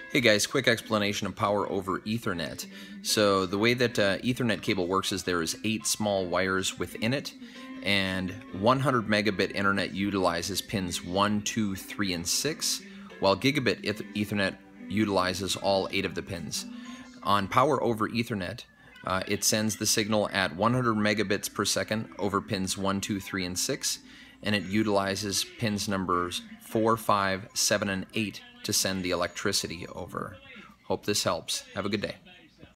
Hey guys, quick explanation of power over Ethernet. So the way that Ethernet cable works is there is 8 small wires within it, and 100 megabit internet utilizes pins 1, 2, 3, and 6, while gigabit Ethernet utilizes all 8 of the pins. On power over Ethernet, it sends the signal at 100 megabits per second over pins 1, 2, 3, and 6, and it utilizes pins numbers 4, 5, 7, and 8 to send the electricity over. Hope this helps. Have a good day.